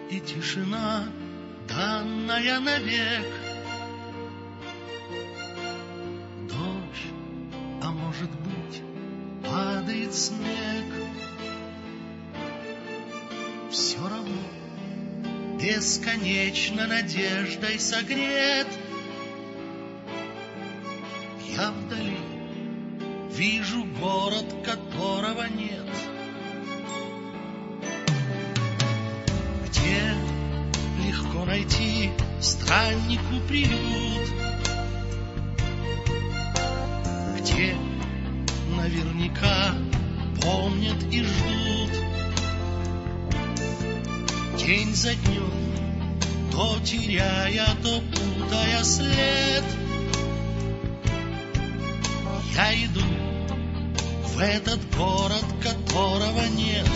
и тишина, данная навек. Дождь, а может быть, падает снег. Все равно бесконечно надеждой согрет. Я вдали вижу город, которого нет. Где легко найти страннику приют, где наверняка помнят и ждут. День за днем, то теряя, то путая след, я иду в этот город, которого нет.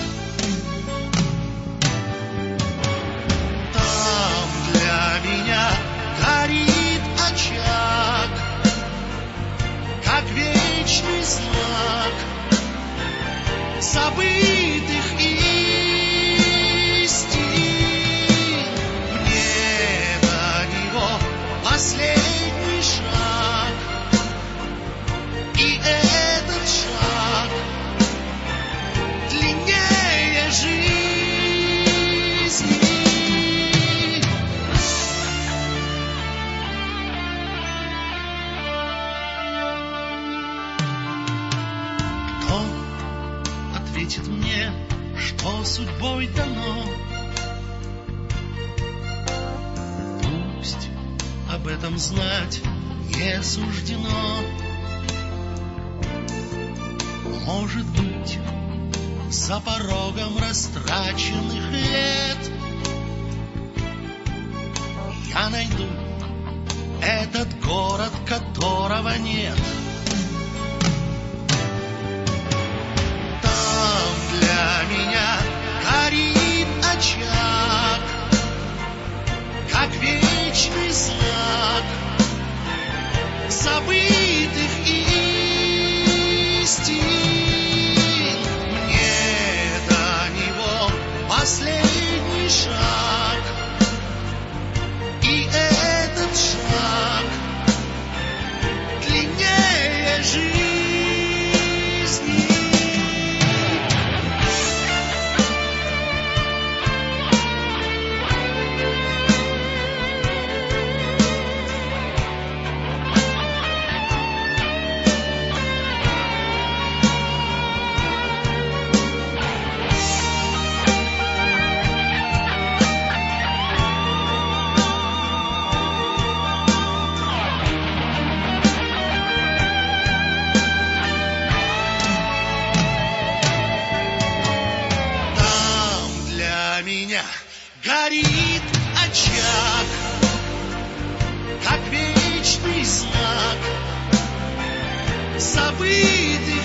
Там для меня горит очаг, как вечный знак забытых истин. Мне до него последний шаг, и этот шаг длиннее жизни. Кто ответит мне, что судьбой дано? Пусть об этом знать не суждено. Может быть, за порогом растраченных лет я найду этот город, которого нет. Там для меня горит очаг, как вечный знак забытых истин. Последний шаг, и этот шаг длиннее жизни. Меня горит очаг, как вечный знак забытых